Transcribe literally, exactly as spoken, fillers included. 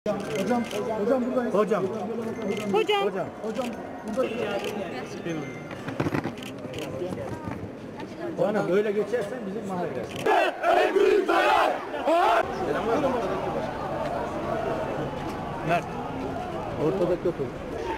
Hocam, hocam buradayız. Hocam. Hocam. Hocam. Hocam buradayız. Bana böyle geçersen bizim mahallede. En büyük zarar! Mert. Ortada kötü.